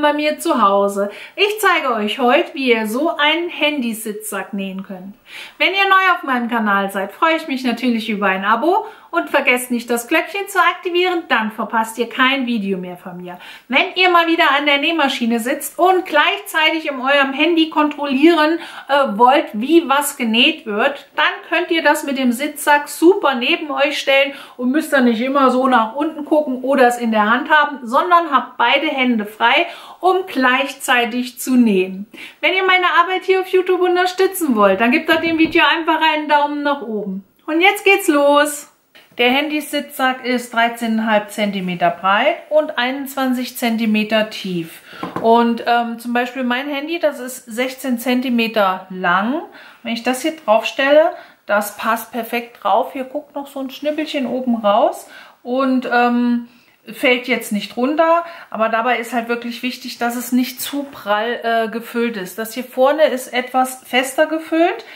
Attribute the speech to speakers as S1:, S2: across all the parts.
S1: bei mir zu Hause. Ich zeige euch heute, wie ihr so einen Handysitzsack nähen könnt. Wenn ihr neu auf meinem Kanal seid, freue ich mich natürlich über ein Abo und vergesst nicht, das Glöckchen zu aktivieren, dann verpasst ihr kein Video mehr von mir. Wenn ihr mal wieder an der Nähmaschine sitzt und gleichzeitig in eurem Handy kontrollieren wollt, wie was genäht wird, dann könnt ihr das mit dem Sitzsack super neben euch stellen und müsst dann nicht immer so nach unten gucken oder es in der Hand haben, sondern habt beide Hände frei, um gleichzeitig zu nähen. Wenn ihr meine Arbeit hier auf YouTube unterstützen wollt, dann gebt doch dem Video einfach einen Daumen nach oben. Und jetzt geht's los! Der Handysitzsack ist 13,5 cm breit und 21 cm tief. Und zum Beispiel mein Handy, das ist 16 cm lang. Wenn ich das hier drauf stelle, das passt perfekt drauf. Hier guckt noch so ein Schnippelchen oben raus und fällt jetzt nicht runter. Aber dabei ist halt wirklich wichtig, dass es nicht zu prall gefüllt ist. Das hier vorne ist etwas fester gefüllt,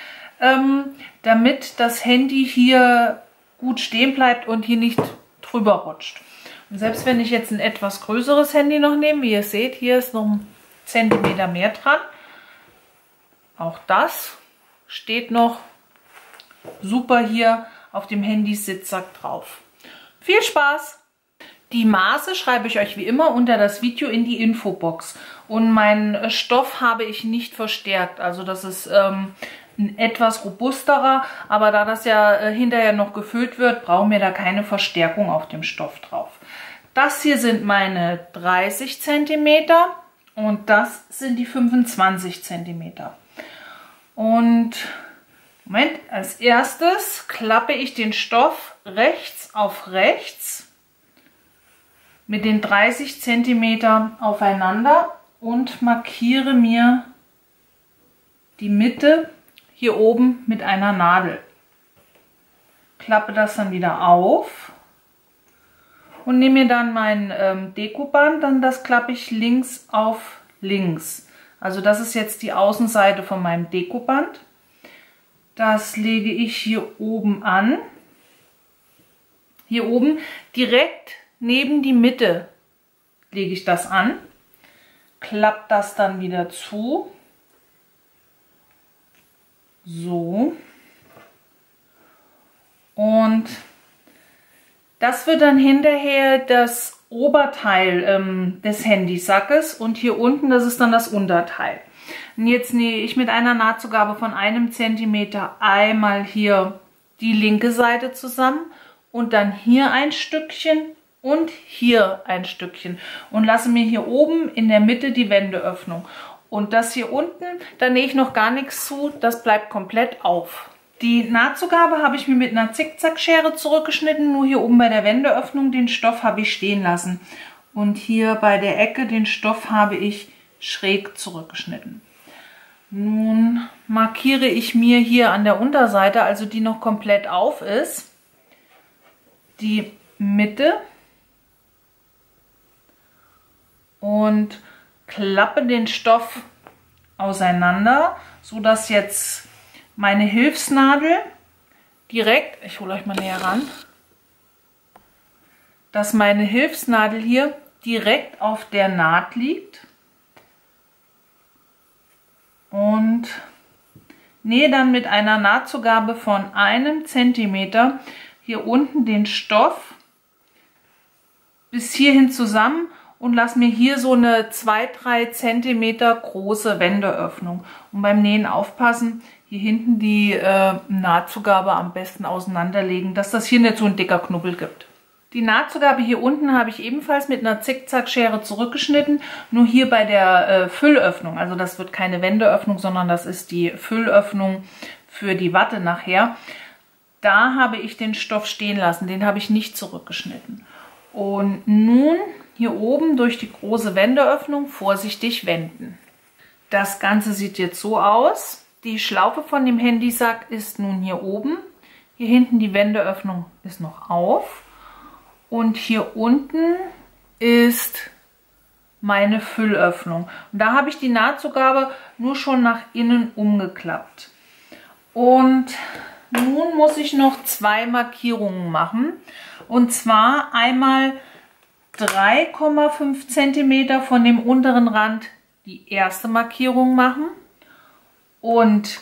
S1: damit das Handy hier gut stehen bleibt und hier nicht drüber rutscht. Und selbst wenn ich jetzt ein etwas größeres Handy noch nehme, wie ihr seht, hier ist noch ein Zentimeter mehr dran. Auch das steht noch super hier auf dem Handy-Sitzsack drauf. Viel Spaß! Die Maße schreibe ich euch wie immer unter das Video in die Infobox. Und meinen Stoff habe ich nicht verstärkt. Also das ist ein etwas robusterer, aber da das ja hinterher noch gefüllt wird, brauchen wir da keine Verstärkung auf dem Stoff drauf. Das hier sind meine 30 cm und das sind die 25 cm. Und Moment, als erstes klappe ich den Stoff rechts auf rechts mit den 30 cm aufeinander und markiere mir die Mitte hier oben mit einer Nadel. Klappe das dann wieder auf und nehme mir dann mein Dekoband, dann das klappe ich links auf links. Also das ist jetzt die Außenseite von meinem Dekoband. Das lege ich hier oben an. Hier oben direkt neben die Mitte lege ich das an. Klappe das dann wieder zu. So. Und das wird dann hinterher das Oberteil des Handysackes und hier unten, das ist dann das Unterteil. Und jetzt nähe ich mit einer Nahtzugabe von 1 cm einmal hier die linke Seite zusammen und dann hier ein Stückchen und hier ein Stückchen und lasse mir hier oben in der Mitte die Wendeöffnung. Und das hier unten, da nähe ich noch gar nichts zu, das bleibt komplett auf. Die Nahtzugabe habe ich mir mit einer Zickzackschere zurückgeschnitten, nur hier oben bei der Wendeöffnung den Stoff habe ich stehen lassen. Und hier bei der Ecke den Stoff habe ich schräg zurückgeschnitten. Nun markiere ich mir hier an der Unterseite, also die noch komplett auf ist, die Mitte und klappe den Stoff auseinander, so dass jetzt meine Hilfsnadel direkt, ich hole euch mal näher ran, dass meine Hilfsnadel hier direkt auf der Naht liegt und nähe dann mit einer Nahtzugabe von 1 cm hier unten den Stoff bis hierhin zusammen und lasse mir hier so eine 2-3 cm große Wendeöffnung. Und beim Nähen aufpassen, hier hinten die Nahtzugabe am besten auseinanderlegen, dass das hier nicht so ein dicker Knubbel gibt. Die Nahtzugabe hier unten habe ich ebenfalls mit einer Zickzackschere zurückgeschnitten, nur hier bei der Füllöffnung, also das wird keine Wendeöffnung, sondern das ist die Füllöffnung für die Watte nachher. Da habe ich den Stoff stehen lassen, den habe ich nicht zurückgeschnitten. Und nun hier oben durch die große Wendeöffnung vorsichtig wenden. Das Ganze sieht jetzt so aus. Die Schlaufe von dem Handysack ist nun hier oben. Hier hinten die Wendeöffnung ist noch auf. Und hier unten ist meine Füllöffnung. Und da habe ich die Nahtzugabe nur schon nach innen umgeklappt. Und nun muss ich noch 2 Markierungen machen. Und zwar einmal 3,5 cm von dem unteren Rand die erste Markierung machen und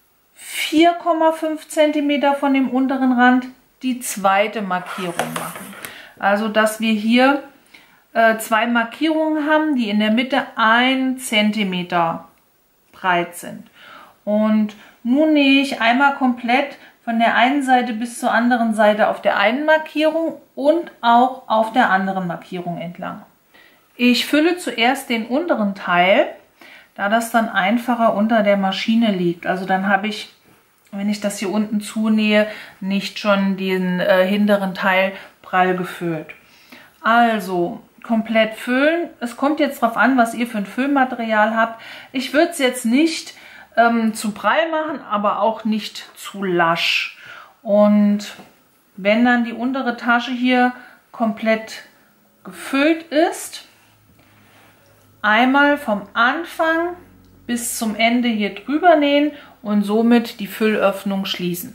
S1: 4,5 cm von dem unteren Rand die zweite Markierung machen. Also dass wir hier zwei Markierungen haben, die in der Mitte 1 cm breit sind. Und nun nähe ich einmal komplett von der einen Seite bis zur anderen Seite auf der einen Markierung und auch auf der anderen Markierung entlang. Ich fülle zuerst den unteren Teil, da das dann einfacher unter der Maschine liegt. Also dann habe ich, wenn ich das hier unten zunähe, nicht schon den hinteren Teil prall gefüllt. Also komplett füllen. Es kommt jetzt darauf an, was ihr für ein Füllmaterial habt. Ich würde es jetzt nicht zu prall machen, aber auch nicht zu lasch. Und wenn dann die untere Tasche hier komplett gefüllt ist, einmal vom Anfang bis zum Ende hier drüber nähen und somit die Füllöffnung schließen.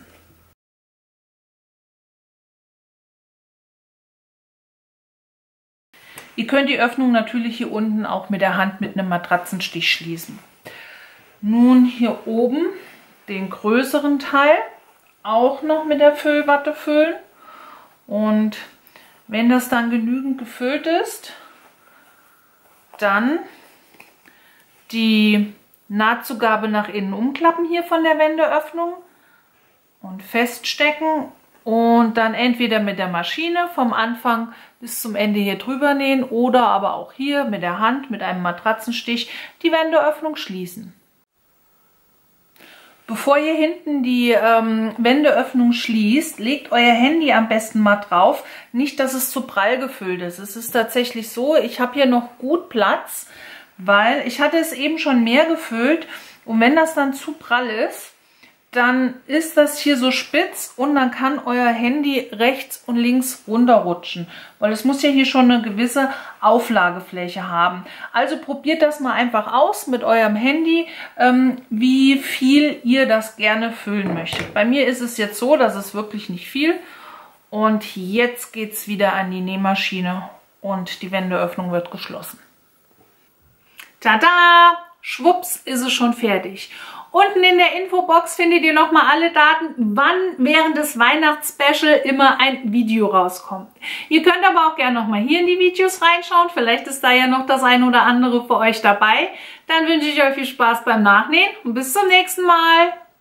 S1: Ihr könnt die Öffnung natürlich hier unten auch mit der Hand mit einem Matratzenstich schließen. Nun hier oben den größeren Teil auch noch mit der Füllwatte füllen. Und wenn das dann genügend gefüllt ist, dann die Nahtzugabe nach innen umklappen hier von der Wendeöffnung und feststecken und dann entweder mit der Maschine vom Anfang bis zum Ende hier drüber nähen oder aber auch hier mit der Hand mit einem Matratzenstich die Wendeöffnung schließen. Bevor ihr hinten die Wendeöffnung schließt, legt euer Handy am besten mal drauf. Nicht, dass es zu prall gefüllt ist. Es ist tatsächlich so, ich habe hier noch gut Platz, weil ich hatte es eben schon mehr gefüllt. Und wenn das dann zu prall ist, dann ist das hier so spitz und dann kann euer Handy rechts und links runterrutschen, weil es muss ja hier schon eine gewisse Auflagefläche haben. Also probiert das mal einfach aus mit eurem Handy, wie viel ihr das gerne füllen möchtet. Bei mir ist es jetzt so, dass es wirklich nicht viel. Und jetzt geht es wieder an die Nähmaschine und die Wendeöffnung wird geschlossen. Tada! Schwupps ist es schon fertig. Unten in der Infobox findet ihr nochmal alle Daten, wann während des Weihnachtsspecial immer ein Video rauskommt. Ihr könnt aber auch gerne nochmal hier in die Videos reinschauen. Vielleicht ist da ja noch das ein oder andere für euch dabei. Dann wünsche ich euch viel Spaß beim Nachnähen und bis zum nächsten Mal.